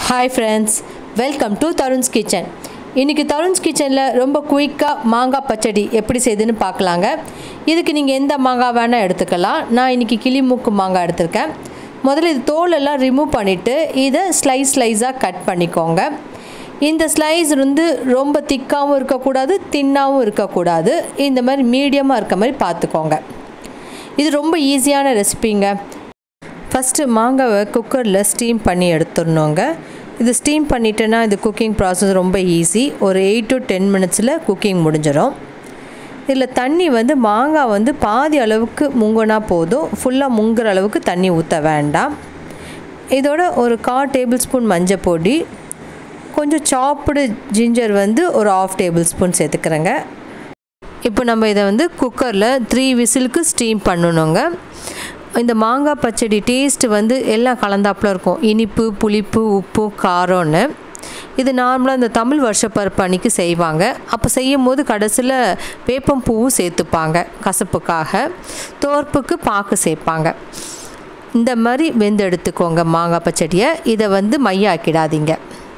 Hi friends, welcome to Tarun's Kitchen. இன்னைக்கு Tarun's Kitchenல ரொம்ப குயிக்கா மாங்காய் பச்சடி எப்படி செய்துன்னு பார்க்கலாங்க. இதுக்கு நீங்க எந்த மாங்காய் வேணா எடுத்துக்கலாம். நான் இன்னைக்கு கிளிமூக்கு மாங்காய் எடுத்துர்க்கேன். முதல்ல இது தோல் எல்லாம் ரிமூவ் பண்ணிட்டு இத ஸ்லைஸா கட் பண்ணிக்கோங்க. இந்த ஸ்லைஸ் வந்து ரொம்ப திக்காவும் இருக்க கூடாது, தின்னாவும் இருக்க கூடாது. இந்த மாதிரி மீடியமா இருக்க மாதிரி பாத்துக்கோங்க. இது ரொம்ப ஈஸியான ரெசிபிங்க. ஃபர்ஸ்ட் மாங்காவை குக்கர்ல ஸ்டீம் பண்ணி எடுத்துறணுங்க. இது ஸ்டீம் பண்ணிட்டேனா இது குக்கிங் process ரொம்ப ஈஸி. ஒரு 8 to 10 minutesல குக்கிங் முடிஞ்சிரும். இதில் தண்ணி வந்து மாங்காய் வந்து பாதி அளவுக்கு முங்கினா போதும், ஃபுல்லாக முங்குற அளவுக்கு தண்ணி ஊற்ற வேண்டாம். இதோட ஒரு 1/4 டேபிள்ஸ்பூன் மஞ்சள் பொடி, கொஞ்சம் சாப்டு ஜிஞ்சர் வந்து ஒரு 1/2 டேபிள்ஸ்பூன் சேர்த்துக்கிறேங்க. இப்போ நம்ம இதை வந்து குக்கரில் 3 விசிலுக்கு ஸ்டீம் பண்ணணுங்க. இந்த மாங்காய் பச்சடி டேஸ்ட் வந்து எல்லாம் கலந்தாப்புல இருக்கும். இனிப்பு, புளிப்பு, உப்பு, காரம்னு. இது நார்மலாக இந்த தமிழ் வருஷப்பருப்பு அன்னைக்கு செய்வாங்க. அப்போ செய்யும் போது கடைசியில் வேப்பம் பூவும் சேர்த்துப்பாங்க கசப்புக்காக. தோற்புக்கு பாக்கு சேர்ப்பாங்க. இந்த மாதிரி வெந்து எடுத்துக்கோங்க மாங்காய் பச்சடியை. இதை வந்து மையாக்கிடாதீங்க.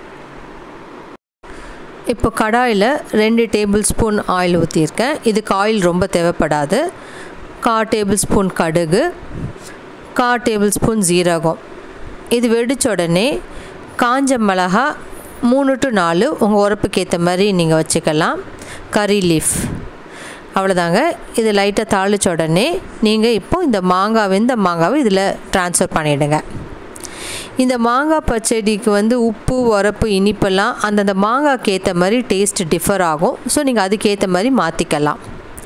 இப்போ கடாயில் 2 டேபிள்ஸ்பூன் ஆயில் ஊற்றியிருக்கேன். இதுக்கு ஆயில் ரொம்ப தேவைப்படாது. 1/4 டேபிள்ஸ்பூன் கடுகு, 1/4 டேபிள்ஸ்பூன் ஜீரகம். இது வெடிச்ச உடனே காஞ்ச மிளகா 3 to 4 உங்கள் உரப்புக்கு ஏற்ற மாதிரி நீங்கள் வச்சுக்கலாம். கறி லீஃப் அவ்வளோதாங்க. இது லைட்டாக தாளித்த உடனே நீங்கள் இப்போ இந்த மாங்காவை இதில் ட்ரான்ஸ்ஃபர் பண்ணிவிடுங்க. இந்த மாங்காய் பச்சடிக்கு வந்து உப்பு, உரப்பு, இனிப்பெல்லாம் அந்தந்த மாங்காய்க்கு ஏற்ற மாதிரி டேஸ்ட் டிஃபர் ஆகும். ஸோ நீங்கள் அதுக்கேற்ற மாதிரி மாற்றிக்கலாம்.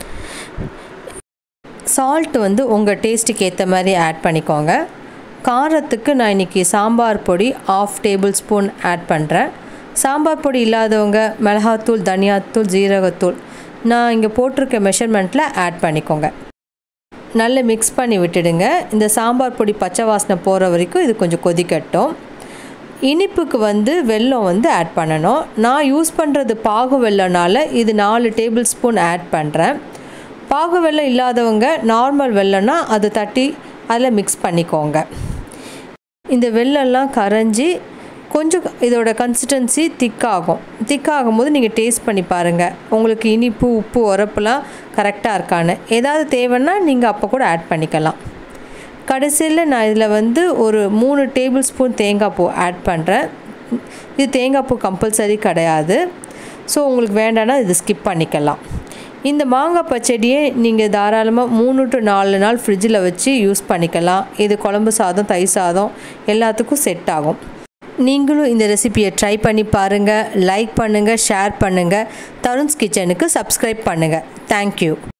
சால்ட் வந்து உங்கள் டேஸ்ட்டுக்கு ஏற்ற மாதிரி ஆட் பண்ணிக்கோங்க. காரத்துக்கு நான் இன்றைக்கி சாம்பார் பொடி 1/2 டேபிள்ஸ்பூன் ஆட் பண்ணுறேன். சாம்பார் பொடி இல்லாதவங்க மிளகாத்தூள், தனியாத்தூள், ஜீரகத்தூள் நான் இங்கே போட்டிருக்க மெஷர்மெண்ட்டில் ஆட் பண்ணிக்கோங்க. நல்லா மிக்ஸ் பண்ணி விட்டுடுங்க. இந்த சாம்பார் பொடி பச்சை வாசனை போகிற வரைக்கும் இது கொஞ்சம் கொதிக்கட்டும். இனிப்புக்கு வந்து வெல்லம் வந்து ஆட் பண்ணணும். நான் யூஸ் பண்ணுறது பாகு வெல்லம்னால இது 4 டேபிள்ஸ்பூன் ஆட் பண்ணுறேன். பாகு வெல்லம் இல்லாதவங்க நார்மல் வெல்லம்னா அது தட்டி அதில் மிக்ஸ் பண்ணிக்கோங்க. இந்த வெல்லம்லாம் கரைஞ்சி கொஞ்சம் இதோட கன்சிஸ்டன்சி திக்காகும் போது நீங்கள் டேஸ்ட் பண்ணி பாருங்கள். உங்களுக்கு இனிப்பு, உப்பு, உரப்புலாம் கரெக்டாக இருக்கான்னு. ஏதாவது தேவைன்னா நீங்கள் அப்போ கூட ஆட் பண்ணிக்கலாம். கடைசியில் நான் இதில் வந்து ஒரு 3 டேபிள்ஸ்பூன் தேங்காய் பூ ஆட் பண்ணுறேன். இது தேங்காய் பூ கம்பல்சரி கிடையாது. ஸோ உங்களுக்கு வேண்டாம்னா இது ஸ்கிப் பண்ணிக்கலாம். இந்த மாங்காய் பச்சடியை நீங்கள் தாராளமாக 3 to 4 நாள் ஃப்ரிட்ஜில் வச்சு யூஸ் பண்ணிக்கலாம். இது குழம்பு சாதம், தயிர் சாதம் எல்லாத்துக்கும் செட் ஆகும். நீங்களும் இந்த ரெசிபியை ட்ரை பண்ணி பாருங்கள். லைக் பண்ணுங்கள், ஷேர் பண்ணுங்கள். தருண்ஸ் கிச்சனுக்கு சப்ஸ்கிரைப் பண்ணுங்கள். தேங்க்யூ.